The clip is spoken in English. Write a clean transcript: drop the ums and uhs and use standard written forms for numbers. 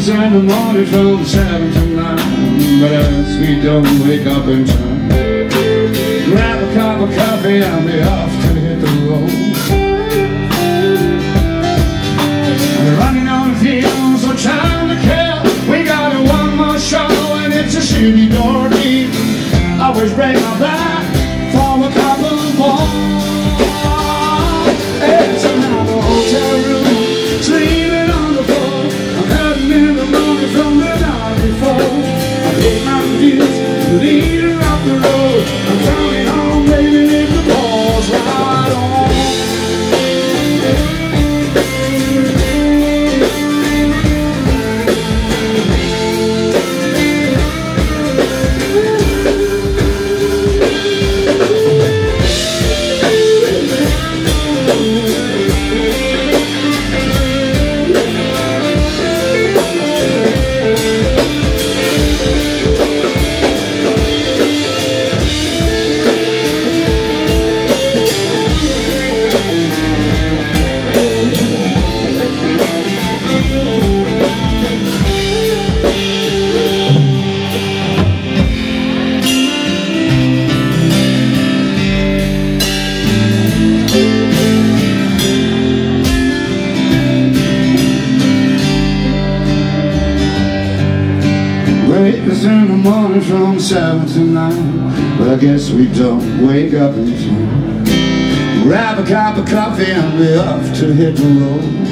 Breakfast in the morning from 7 to 9, but as we don't wake up in time, grab a cup of coffee and be off to hit the road. We're running on the field, so time to kill. We got one more show and it's a shitty door deep. Always break my back for a couple more. It's another hotel room, sleeping on the floor. I'm heading in the morning from the night before. I take my views, leading up the road. I'm coming home, baby, if the ball's right on. Breakfast in the morning from 7 to 9, but I guess we don't wake up in time. Grab a cup of coffee and be off to hit the road.